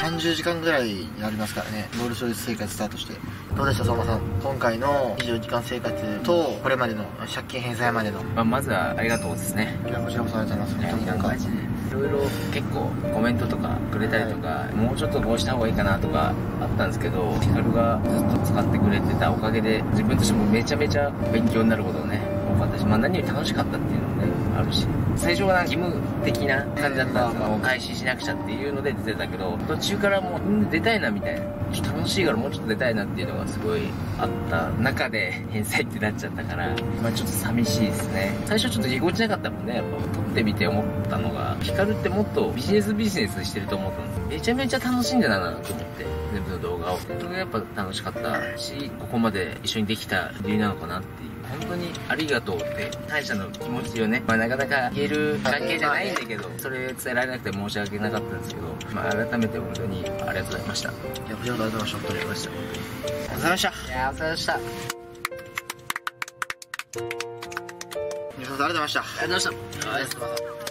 30時間ぐらいになりますからね、ゴールド生活スタートして。どうでした相馬さん、今回の24時間生活とこれまでの借金返済までの。 まずはありがとうですね。 いや、こちらこそありがとうございます。本当にマジでいろいろ結構コメントとかくれたりとか、もうちょっとこうした方がいいかなとかあったんですけど、ヒカルがずっと使ってくれてたおかげで自分としてもめちゃめちゃ勉強になることがね多かったし、何より楽しかったっていうのもねあるし、最初は義務的な感じだったんですが、もう開始しなくちゃっていうので出てたけど、途中からもう出たいなみたいな、ちょっと楽しいからもうちょっと出たいなっていうのがすごいあった中で返済ってなっちゃったから、ちょっと寂しいですね。最初ちょっとぎこちなかったもんね。やっぱ撮ってみて思ったのが、ヒカルってもっとビジネスしてると思ったんです。めちゃめちゃ楽しんでたなと思って、全部の動画を。それがやっぱ楽しかったし、ここまで一緒にできた理由なのかなっていう。本当にありがとうって感謝の気持ちをね、なかなか言える関係じゃないんだけど、それ伝えられなくて申し訳なかったんですけど、改めて本当にありがとうございました。いや、こちらこそありがとうございました。本当にありがとうございました。いや、お疲れ様でした。皆さんありがとうございました。ありがとうございました。